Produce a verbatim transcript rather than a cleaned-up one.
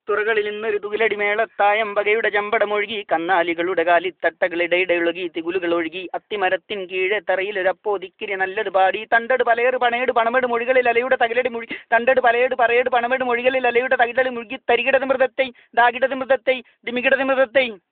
തുറകളിൽ നിന്നൊരു തുകിലടി മേളത്തായമ്പകയുടെ ചമ്പടമൊഴുകി കന്നാലികളുടെ കാലിത്തട്ടകളിടയിടയൊഴുകി തികുലുകൾ ഒഴുകി അത്തിമരത്തിൻ കീഴെ തറയിലൊരപ്പോ ദിക്കിരി നല്ലത് പാടി തണ്ടട് പലയേട് പണയേട് പണമെട് മൊഴികളിൽ അലയുടെ തകിലടി മുഴി തണ്ടട് പലയേട് പറയേട് പണമെട് മൊഴികളിൽ അലയുടെ തകിലടി മുഴുകി തരികിടത് മൃതത്തെ ദാകിടത് മൃതത്തെ ദിമികിടത് മൃതത്തെ